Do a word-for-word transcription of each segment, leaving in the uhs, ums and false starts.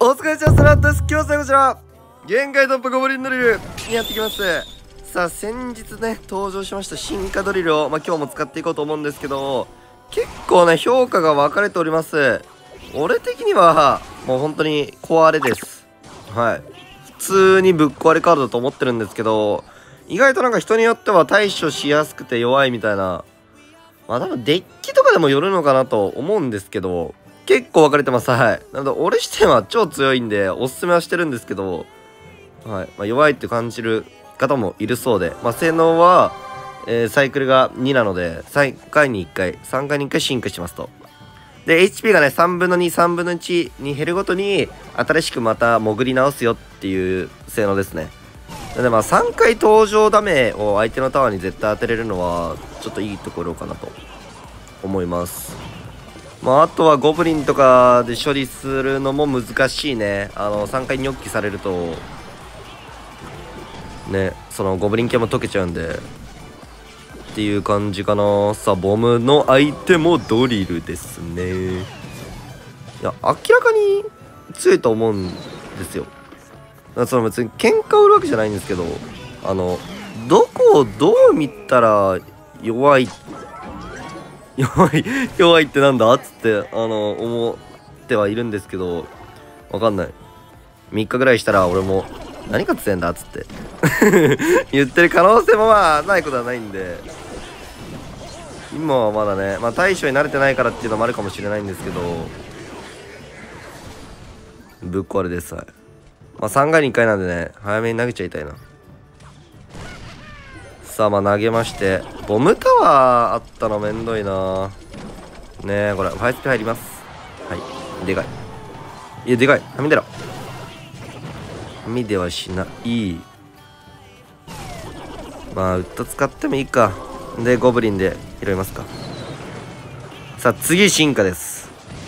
お疲れ様です。今日はこちら限界突破ゴブリンドリルにやってきます。さあ先日ね登場しました進化ドリルを、まあ、今日も使っていこうと思うんですけど、結構ね評価が分かれております。俺的にはもう本当に壊れです。はい、普通にぶっ壊れカードだと思ってるんですけど、意外となんか人によっては対処しやすくて弱いみたいな、まあ多分デッキとかでもよるのかなと思うんですけど、結構分かれてます。はい。なので俺視点は超強いんでおすすめはしてるんですけど、はい、まあ、弱いって感じる方もいるそうで、まあ、性能は、えー、サイクルがになのでさんかいにいっかいさんかいにいっかい進化しますと。で エイチピー がねさんぶんのにさんぶんのいちに減るごとに新しくまた潜り直すよっていう性能ですね。なのでまあさんかい登場ダメを相手のタワーに絶対当てれるのはちょっといいところかなと思います。まあ、あとはゴブリンとかで処理するのも難しいね。あのさんかいニョッキされるとね、そのゴブリン系も溶けちゃうんでっていう感じかな。さあボムの相手もドリルですね。いや明らかに強いと思うんですよ。だからその別に喧嘩を売るわけじゃないんですけど、あのどこをどう見たら弱い弱い弱いってなんだっつってあの思ってはいるんですけど、わかんない。みっかぐらいしたら俺も何かっつってんだっつって言ってる可能性もまあないことはないんで、今はまだね、まあ対処に慣れてないからっていうのもあるかもしれないんですけど、ぶっ壊れです。はい、まあさんかいにいっかいなんでね、早めに投げちゃいたいな。さあまあ投げまして、ボムタワーあったのめんどいなねえ。これファイスピ入ります。はい、でかい。いやでかい。はみ出ろ。はみ出はしない。まあウッド使ってもいいか。でゴブリンで拾いますか。さあ次進化です。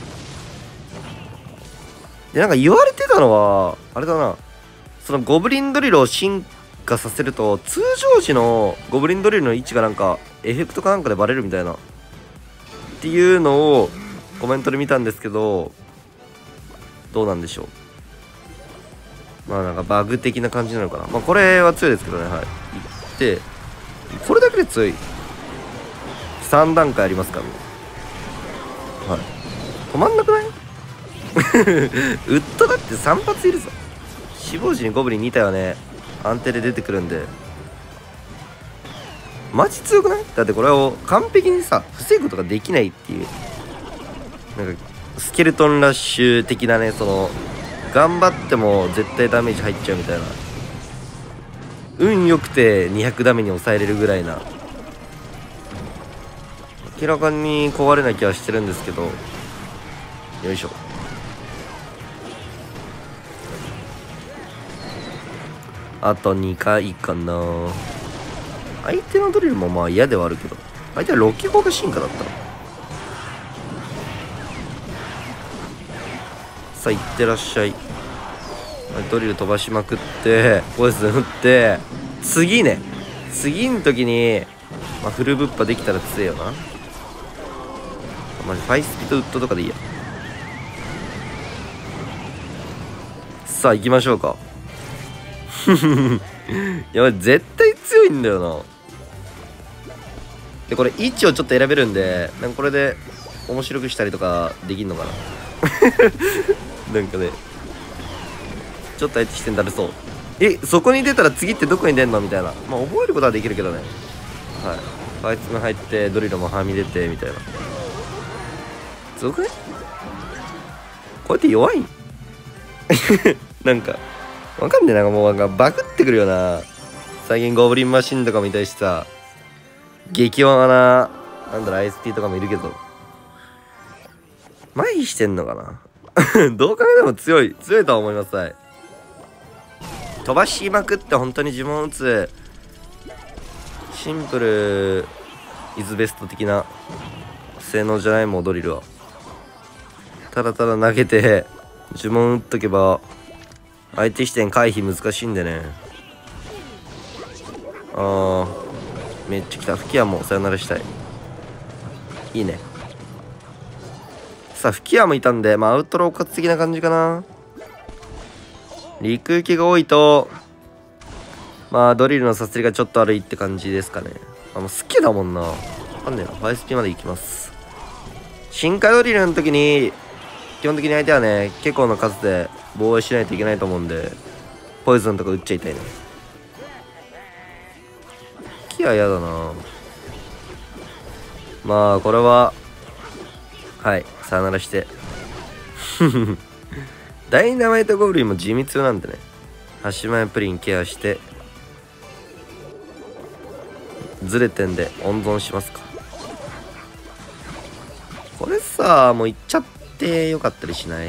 でなんか言われてたのはあれだな、そのゴブリンドリルを進化させると通常時のゴブリンドリルの位置がなんかエフェクトかなんかでバレるみたいなっていうのをコメントで見たんですけど、どうなんでしょう。まあなんかバグ的な感じなのかな。まあこれは強いですけどね。はい、いってこれだけで強い。さん段階ありますからね。はい、止まんなくないウッドだってさん発いるぞ。死亡時にゴブリンに体はね安定で出てくるんでマジ強くない？だってこれを完璧にさ防ぐことができないっていう、なんかスケルトンラッシュ的なね、その頑張っても絶対ダメージ入っちゃうみたいな、運良くてにひゃくダメに抑えれるぐらいな、明らかに壊れな気はしてるんですけど、よいしょ。あとにかいかな。相手のドリルもまあ嫌ではあるけど、相手はロキ砲が進化だったの。さあいってらっしゃい。ドリル飛ばしまくってポイズン打って、次ね次の時に、まあ、フルブッパできたら強えよな。マジファイスピとウッドとかでいいや。さあ行きましょうかやばい絶対強いんだよな。でこれ位置をちょっと選べるんで、なんかこれで面白くしたりとかできんのかななんかねちょっと相手視点だるそう。えそこに出たら次ってどこに出んのみたいな、まあ覚えることはできるけどね。はい、ファイツも入ってドリルもはみ出てみたいな、すごくねこうやって弱いんなんかわかんねえ、なんかもうなんかバグってくるよな。最近ゴブリンマシンとかもいたりしてさ、激弱ななんだろ アイエスティー とかもいるけど麻痺してんのかなどう考えても強い強いとは思います。はい、飛ばしまくって本当に呪文打つシンプルイズベスト的な性能じゃないもんドリルは。ただただ投げて呪文打っとけば相手視点回避難しいんでね。あーめっちゃ来た。吹き矢もさよならしたい。いいね。さあ吹き矢もいたんで、まあアウトロー活的な感じかな。 陸行きが多いとまあドリルのさすりがちょっと悪いって感じですかね。あもう好きだもんな。わかんねえな。ファイスピまで行きます。深海ドリルの時に基本的に相手はね結構の数で防衛しないといけないと思うんで、ポイズンとか撃っちゃいたいね。キア嫌だな。まあこれははいさよならしてダイナマイトゴブリンも地味強なんでね、端前プリンケアしてずれてんで温存しますか。これさもういっちゃってよかったりしない？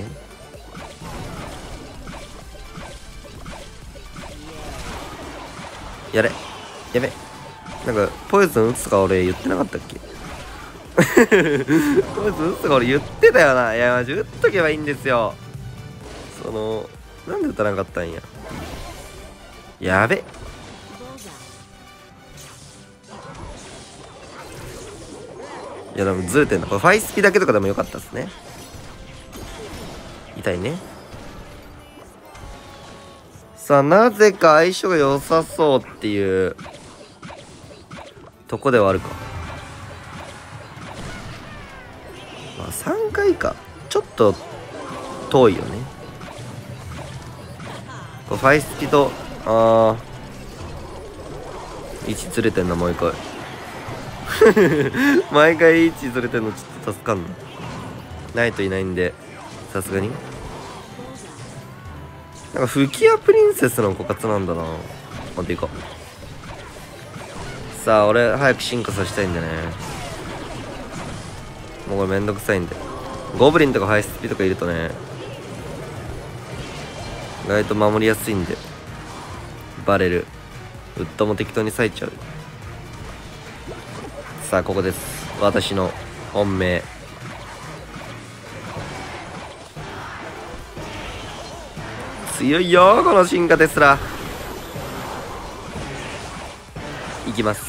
やれやべ、なんかポイズン打つとか俺言ってなかったっけポイズン打つとか俺言ってたよな。いやマジ打っとけばいいんですよ。そのなんで打たなかったんや。やべ、いやでもずれてんだ。これファイスピだけとかでもよかったっすね。痛いね。さあなぜか相性が良さそうっていうとこではあるか。まあさんかいかちょっと遠いよね。これファイスピとあー位置ずれてんな。もう一回毎回位置ずれてんのちょっと助かんのないといないんで、さすがになんか吹き矢プリンセスの枯渇なんだな。待っていこう。さあ俺早く進化させたいんでね。もうこれめんどくさいんで、ゴブリンとかハイスピとかいるとね意外と守りやすいんで、バレるウッドも適当に割いちゃう。さあここです、私の本命。強いよこの進化テスラ。いきます。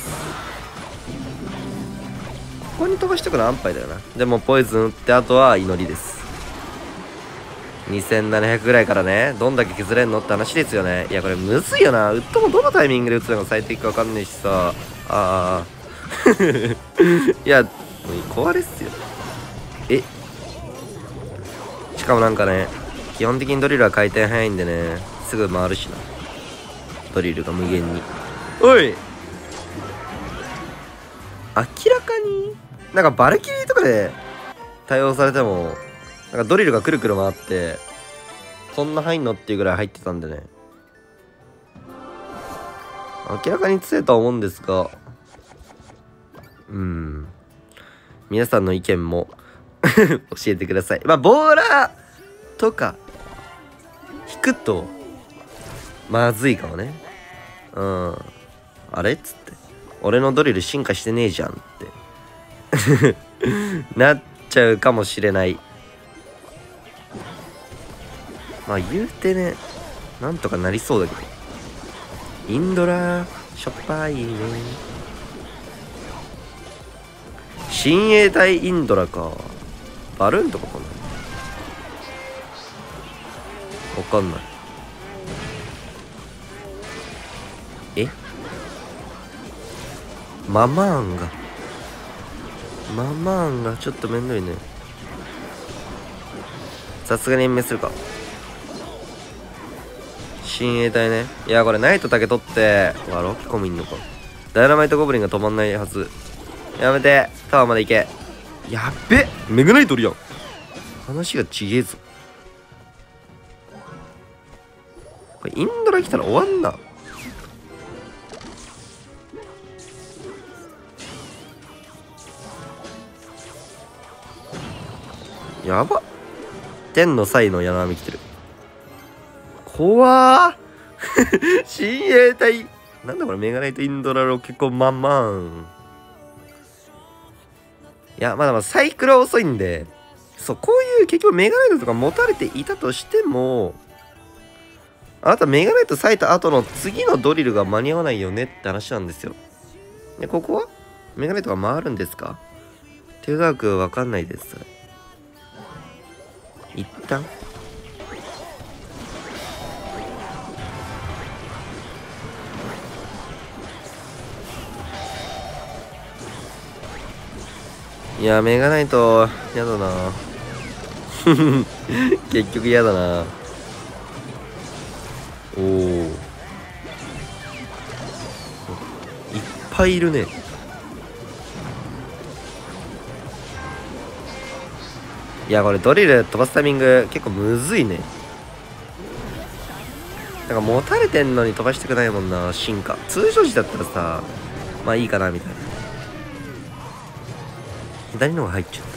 ここに飛ばしてくの安牌だよな。でもポイズン打ってあとは祈りです。にせんななひゃくぐらいからねどんだけ削れんのって話ですよね。いやこれむずいよな。ウッドもどのタイミングで打つのが最適か分かんないしさ。ああいやもう壊れっすよ。えしかもなんかね基本的にドリルは回転早いんでねすぐ回るしな。ドリルが無限に。おい明らかになんかバルキリーとかで対応されてもなんかドリルがくるくる回ってそんな入んのっていうぐらい入ってたんでね、明らかに強いとは思うんですが、うん皆さんの意見も教えてください。まあボーラーとか引くとまずいかもね。うんあれっつって俺のドリル進化してねえじゃんってなっちゃうかもしれない。まあ言うてねなんとかなりそうだけど、インドラしょっぱいね。親衛隊インドラか。バルーンとかかな、わかんない。えママーンがママーンがちょっとめんどいね。さすがに延命するか。親衛隊ね。いやこれナイトだけ取ってわロッキコミんのか。ダイナマイトゴブリンが止まんないはず。やめてタワーまで行け。やっべメグナイトおるやん。話がちげえぞ。これインドラ来たら終わんな。やばっ天の際の柳波来てる。怖ー親衛隊なんだこれ。メガナイトインドラロケコマンマン。いやまだまだサイクルは遅いんで、そうこういう結局メガナイトとか持たれていたとしてもあなたメガネット割いた後の次のドリルが間に合わないよねって話なんですよ。で、ここはメガネットが回るんですか？テウダークわかんないです。一旦や、メガないとやだな。結局やだな。おお、いっぱいいるね。いや、これドリル飛ばすタイミング結構むずいね。なんか持たれてんのに飛ばしたくないもんな。進化通常時だったらさ、まあいいかなみたいな。左の方が入っちゃった。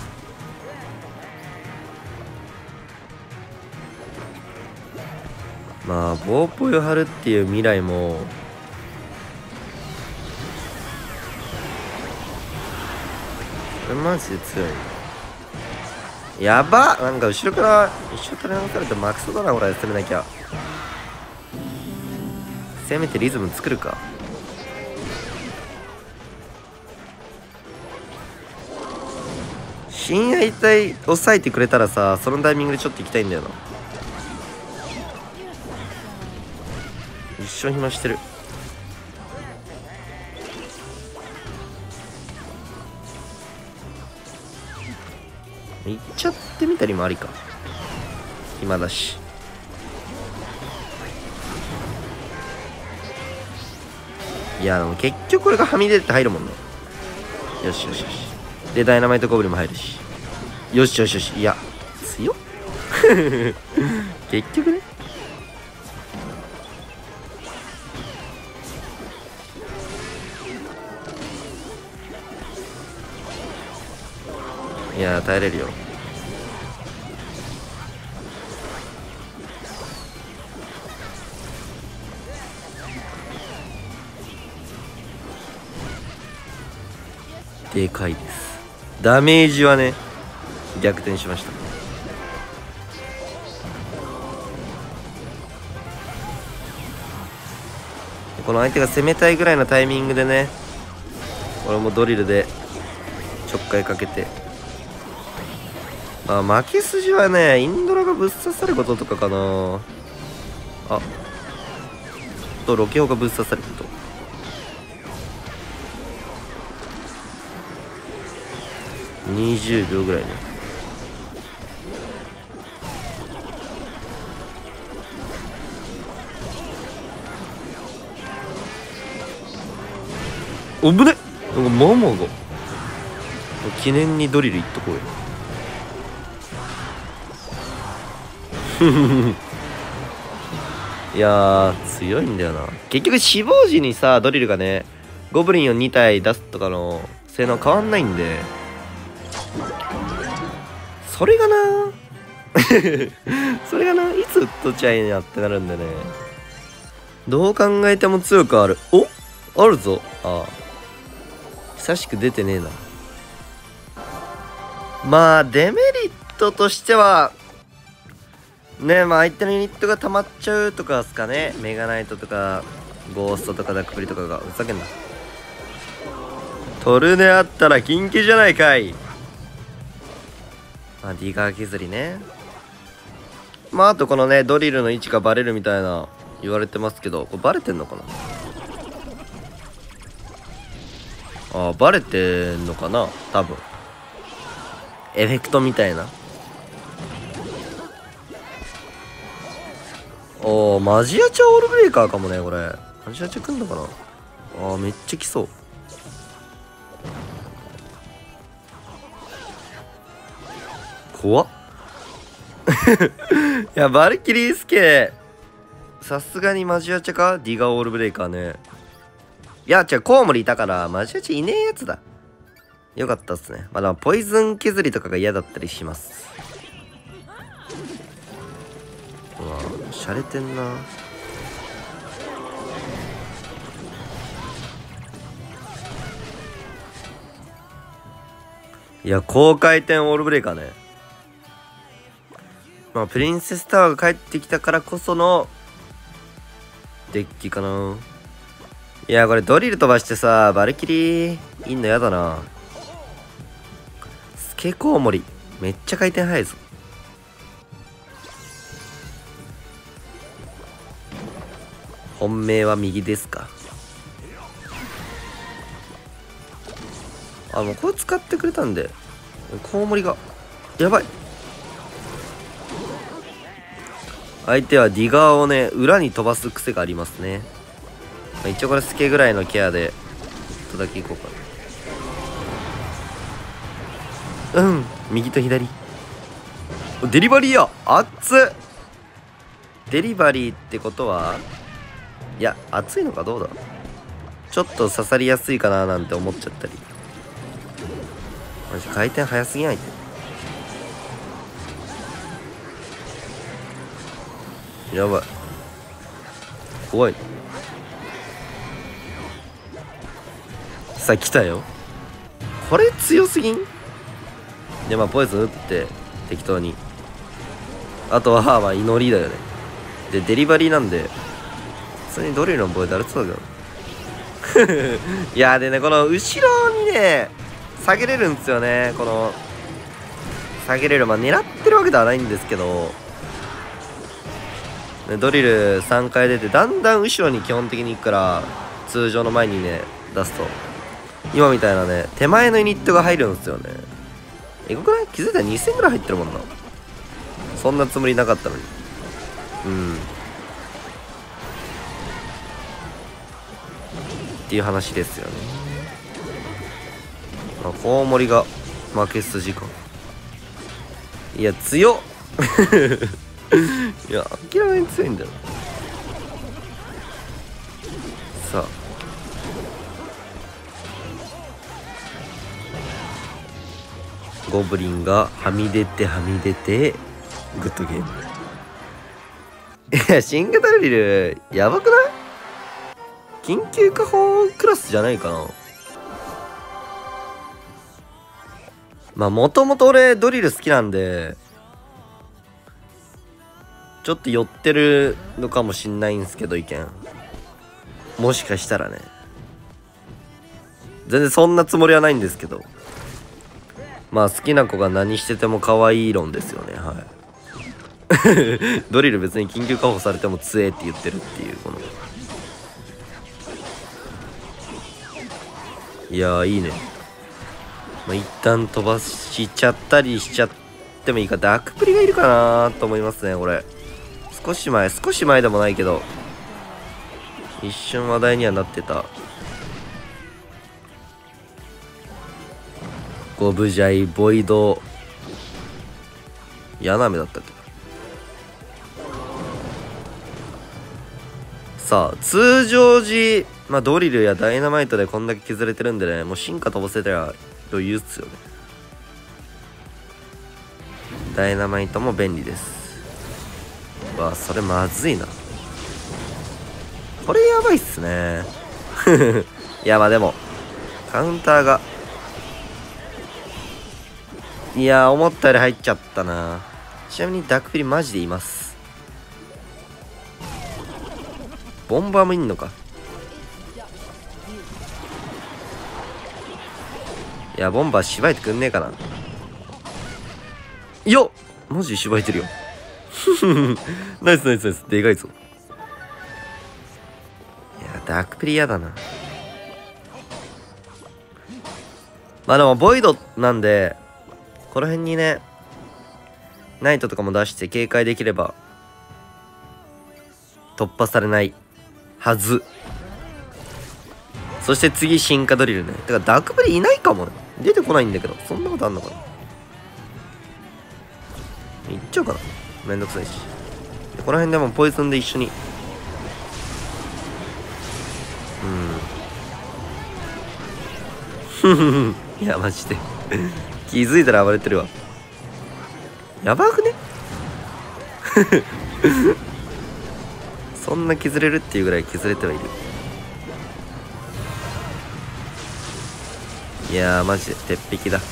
まあ棒ポイを張るっていう未来もこれマジで強い。やばっ、なんか後ろから一生垂れ流されてマクソだな。これ攻めなきゃ。せめてリズム作るか。親愛隊抑えてくれたらさ、そのタイミングでちょっと行きたいんだよな。一生暇してる。行っちゃってみたりもありか。暇だし。いやでも結局これがはみ出て入るもんね。よしよしよし。でダイナマイトゴブリンも入るし。よしよしよし。いや強っ。結局ね。いや耐えれるよ。でかいです。ダメージはね逆転しました。この相手が攻めたいぐらいのタイミングでね、俺もドリルでちょっかいかけて、まあ負け筋はねインドラがぶっ刺さることとかかな。あとロケオがぶっ刺さること。にじゅうびょうぐらいね。おぶねっ。なんかママが記念にドリルいっとこうよ。いやー強いんだよな。結局死亡時にさドリルがねゴブリンをに体出すとかの性能変わんないんで、それがなそれがないつ打っとっちゃいなってなるんでね。どう考えても強くある。おあるぞ。ああ久しく出てねえな。まあデメリットとしてはね、まあ相手のユニットが溜まっちゃうとかですかね。メガナイトとかゴーストとかダックプリとかがふざけんな。トルネあったら緊急じゃないかい。まあディガー削りね。まああとこのねドリルの位置がバレるみたいな言われてますけど、これバレてんのかな。ああバレてんのかな多分。エフェクトみたいな。おーマジアチャオールブレーカーかもねこれ。マジアチャ来んのかな。あーめっちゃ来そう。怖っ。いやバルキリースケさすがにマジアチャか。ディガオールブレーカーね。いや違うコウモリいたからマジアチャいねえやつだ。よかったっすね。まあでもポイズン削りとかが嫌だったりします。うわしゃれてんな。いや高回転オールブレーカーね。まあプリンセスタワーが帰ってきたからこそのデッキかな。いやこれドリル飛ばしてさバルキリーいんのやだな。スケコウモリめっちゃ回転速いぞ。本命は右ですか。あもうこれ使ってくれたんでコウモリがやばい。相手はディガーをね裏に飛ばす癖がありますね。まあ、一応これスケぐらいのケアでちょっとだけいこうかな。うん、右と左。デリバリーや熱っ。デリバリーってことはいや熱いのかどうだ。ちょっと刺さりやすいかななんて思っちゃったり。マジ回転早すぎないって。やばい怖い。さあ来たよ。これ強すぎん。でまあポイズン打って適当に、あとはまあ祈りだよね。でデリバリーなんで普通にドリルのボーイで荒れてたけどいやでねこの後ろにね下げれるんですよね。この下げれる、まあ狙ってるわけではないんですけど、ね、ドリルさんかい出てだんだん後ろに基本的に行くから通常の前にね出すと今みたいなね手前のユニットが入るんですよね。えぐくない？気づいたらにせんぐらい入ってるもんな。そんなつもりなかったのに。うんっていう話ですよね。まあ、コウモリが負け筋か。いや強っいや明らかに強いんだよ。さあゴブリンがはみ出てはみ出てグッドゲーム。いや新型ドリルやばくない？緊急下放クラスじゃないかな。まあもともと俺ドリル好きなんでちょっと寄ってるのかもしんないんすけど、意見もしかしたらね、全然そんなつもりはないんですけど、まあ好きな子が何してても可愛い論ですよね。はいドリル別に緊急下放されても強えって言ってるっていうこの、いやーいいね。まあ、一旦飛ばしちゃったりしちゃってもいいか。ダークプリがいるかなと思いますね。これ少し前少し前でもないけど一瞬話題にはなってたゴブジャイボイドヤナメだったっけ。さあ通常時、まあ、ドリルやダイナマイトでこんだけ削れてるんでね、もう進化飛ばせたら余裕っすよね。ダイナマイトも便利です。わあそれまずいな。これやばいっすねいやまあでもカウンターがいや思ったより入っちゃったな。ちなみにダークプリマジでいます。ボンバーもいんのか。いやボンバーしばいてくんねえかな。いやマジでしばいてるよナイスナイスナイス、でかいぞ。いやダークプリ嫌だな。まあでもボイドなんでこの辺にねナイトとかも出して警戒できれば突破されないはず。そして次進化ドリルね。だからダークプリいないかもね。出てこないんだけど、そんなことあんのかな。いっちゃうかな、めんどくさいし。この辺でもポイズンで一緒にうんいやマジで気づいたら暴れてるわ。やばくねそんな削れるっていうぐらい削れてはいる。いやーマジで鉄壁だ。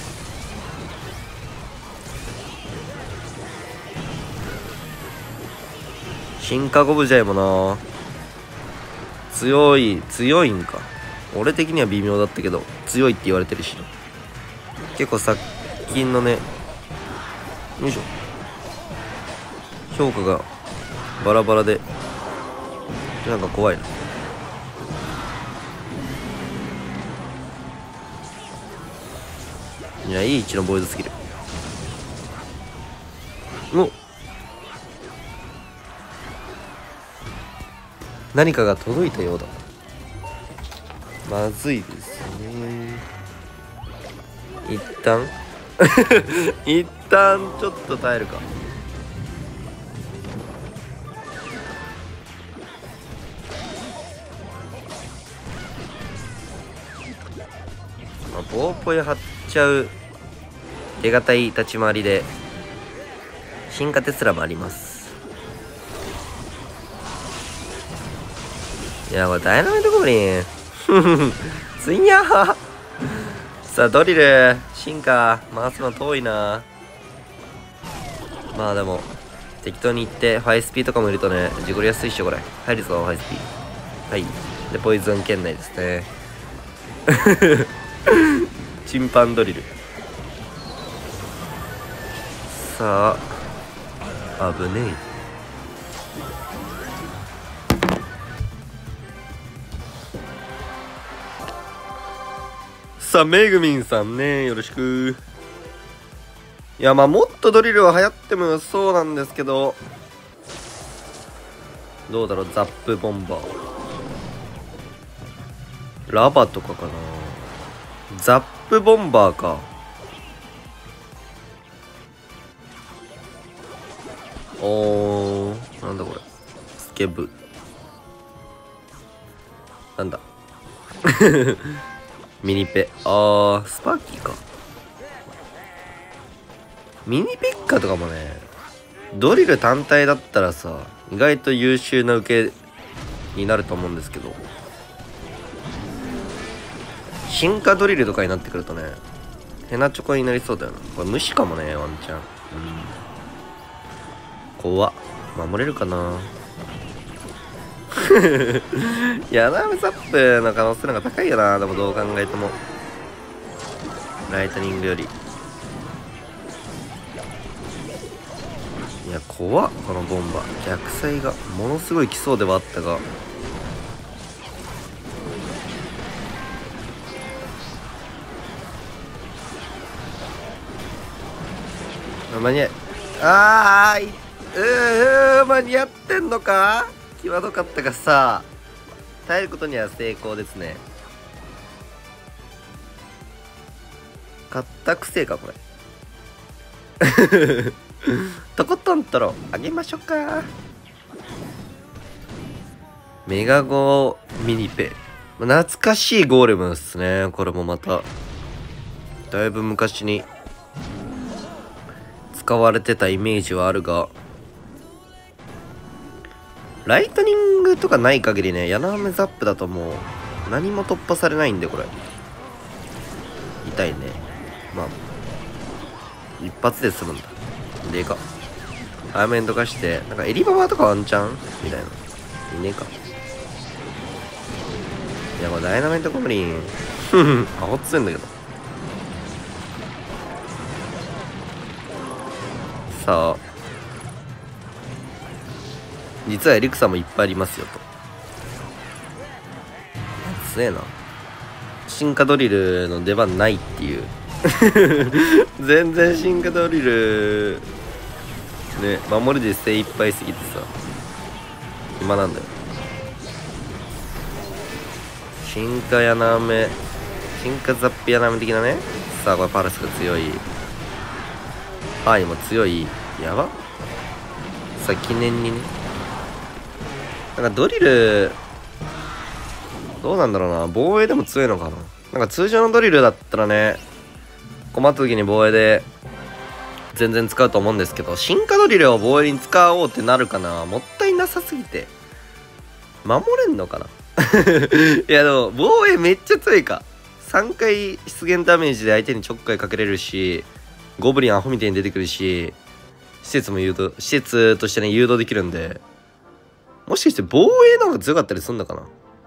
進化ゴブジャイもな強い強いんか。俺的には微妙だったけど強いって言われてるし、結構最近のねよいしょ評価がバラバラでなんか怖いな。 いや、いい位置のボイドすぎる。お、何かが届いたようだ。まずいですね。一旦一旦ちょっと耐えるか。まあ、ボーポイ張っちゃう手堅い立ち回りで進化テスラもあります。いや、これダイナマイトゴブリンついやーさあドリル進化回すの遠いな。まあでも適当に行ってファイスピーとかもいるとね、事故りやすいっしょ。これ入るぞファイスピー。はい、でポイズン圏内ですねチンパンドリル。さあ危ねえ。さあめぐみんさんね、よろしく。いや、まあもっとドリルは流行ってもそうなんですけど、どうだろう。ザップボンバー、ラバとかかな。ザップボンバーか。おー、なんだこれ。スケブなんだミニペ、あースパーキーか。ミニペッカとかもね、ドリル単体だったらさ、意外と優秀な受けになると思うんですけど、進化ドリルとかになってくるとね、ヘナチョコになりそうだよな。これ無視かもね、ワンチャン。うん、怖っ。守れるかな。ヤナメザップの可能性の方が高いよな。でもどう考えてもライトニングより。いや怖っ、このボンバー。逆サイがものすごい来そうではあったが、間に合い、あーいうー間に合ってんのか。際どかったがさ、耐えることには成功ですね。買ったくせえかこれとことんとろあげましょうか。メガゴーミニペ、懐かしいゴーレムですね。これもまただいぶ昔に使われてたイメージはあるが、ライトニングとかない限りね、ヤナメザップだともう何も突破されないんで、これ痛いね。まあ一発で済むんだ。でか早めにどかして、なんかエリババとかワンチャンみたいな。いねえか。いや、これダイナマイトゴブリンアホっつんだけど。さあ実はエリクサもいっぱいありますよと。強えな。進化ドリルの出番ないっていう全然進化ドリルね、守りで精一杯すぎてさ今なんだよ。進化ヤナメ、進化ザップヤナメ的なね。さあこれパルスが強い、ハイも強い。やばさあ記念にね、なんかドリルどうなんだろうな。防衛でも強いのかな。なんか通常のドリルだったらね、困った時に防衛で全然使うと思うんですけど、進化ドリルを防衛に使おうってなるかな。もったいなさすぎて守れんのかな。いやでも防衛めっちゃ強いか。さんかい出現ダメージで相手にちょっかいかけれるし、ゴブリンアホみたいに出てくるし、施設も誘導、施設としてね誘導できるんで、もしかして防衛の方が強かったりすんのかな。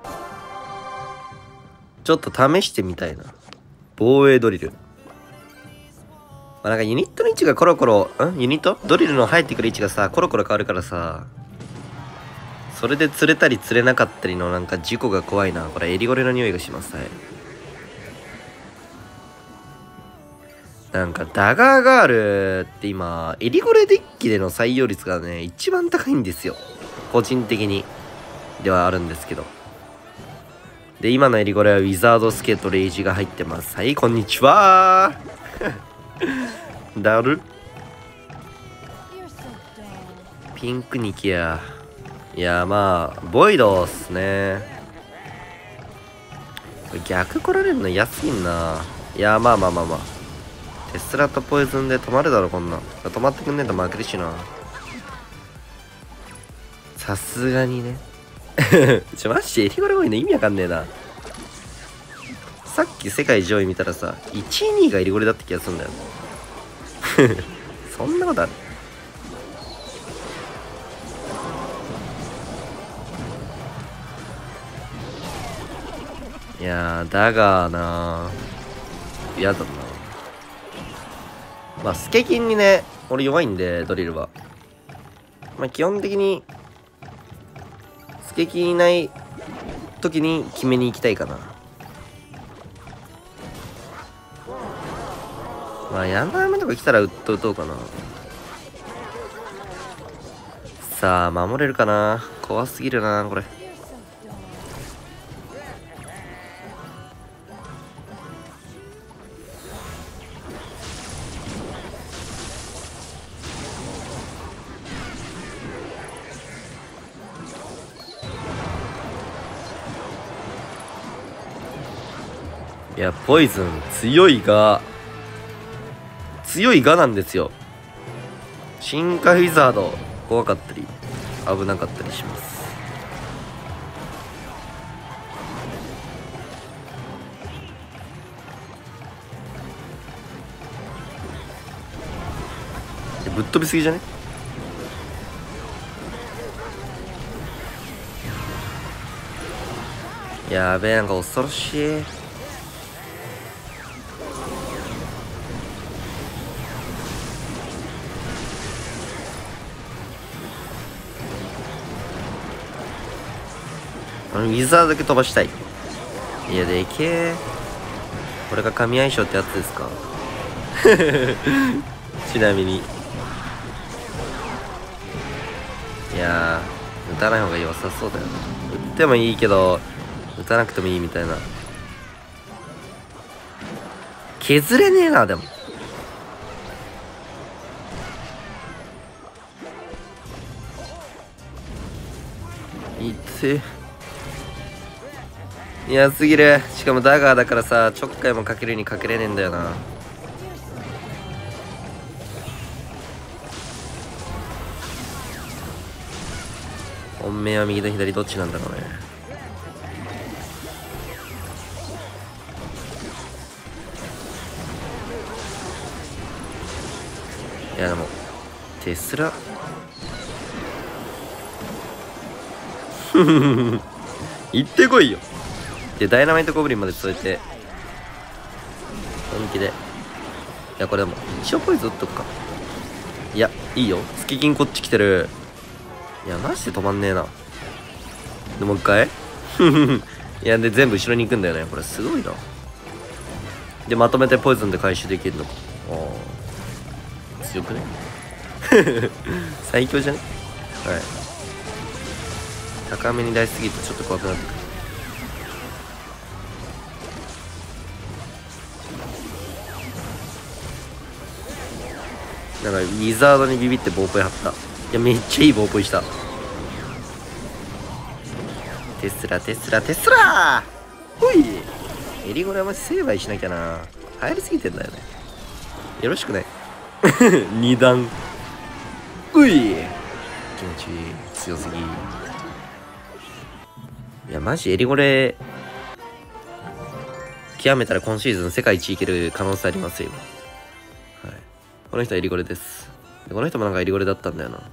ちょっと試してみたいな。防衛ドリル、まあ、なんかユニットの位置がコロコロ、んユニットドリルの入ってくる位置がさコロコロ変わるからさ、それで釣れたり釣れなかったりのなんか事故が怖いな。これエリゴレの匂いがします。はいなんかダガーガールって今エリゴレデッキでの採用率がね一番高いんですよ、個人的にではあるんですけど。で今のエリゴレはウィザードスケとレイジが入ってます。はい、こんにちはだるピンクニキや。いやまあボイドっすね。逆来られるの嫌すぎんな。いやまあまあまあまあテスラとポイズンで止まるだろこんなん。止まってくんねえと負けるしな。さすがにねちょマジでエリゴレ多いの意味わかんねえな。さっき世界上位見たらさいちいにいがエリゴレだって気がするんだよそんなことある？いやーだがなー嫌だな。まあスケキンにね俺弱いんでドリルはまあ基本的にスケキンいない時に決めに行きたいかな。まあヤンダーメとか来たらうっとうとうかな。さあ守れるかな。怖すぎるなこれ。いやポイズン強いが強いがなんですよ。進化ウィザード怖かったり危なかったりします。ぶっ飛びすぎじゃね？やべえなんか恐ろしい。あのウィザーだけ飛ばしたい。いやでけえ。これが神相性ってやつですかちなみにいやー打たない方が良さそうだよな。打ってもいいけど打たなくてもいいみたいな。削れねえなでも。いっていやすぎる。しかもダガーだからさちょっかいもかけるにかけれねえんだよな。本命は右と左どっちなんだろうね。いやでもテスラ行ってこいよ。でダイナマイトゴブリンまで添えて本気で。いやこれでも一応ポイズン打っとくか。いやいいよスケキンこっち来てる。いやマジで止まんねえな。でもう一回いやで全部後ろに行くんだよねこれすごいな。でまとめてポイズンで回収できるのか。ああ強くね最強じゃね。はい高めに出しすぎてちょっと怖くなってくる。なんかウィザードにビビってボーポイ張った。いやめっちゃいいボーポイした。テスラテスラテスラーほい。エリゴレはマジ成敗しなきゃな。入りすぎてんだよね。よろしくね二段うい気持ちいい強すぎ。いやマジエリゴレ極めたら今シーズン世界一いける可能性ありますよ。はい、この人はエリゴレです。でこの人もなんかエリゴレだったんだよな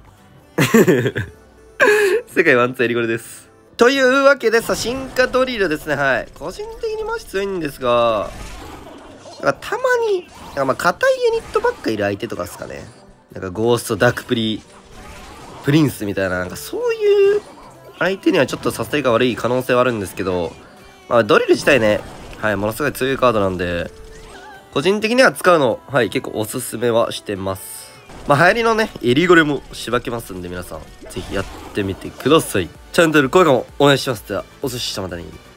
世界ワンツーエリゴレです。というわけでさ進化ドリルですね。はい個人的にマジ強いんですがなんかたまになんかまあ硬いユニットばっかいる相手とかですかね。なんかゴーストダークプリプリンスみたいななんかそういう相手にはちょっとさせが悪い可能性はあるんですけど、まあ、ドリル自体ね、はい、ものすごい強いカードなんで、 個人的には使うの、はい、結構おすすめはしてます。まあ、流行りのね、エリゴレもしばけますんで、皆さん、ぜひやってみてください。チャンネル登録もお願いします。では、お寿司したまたに。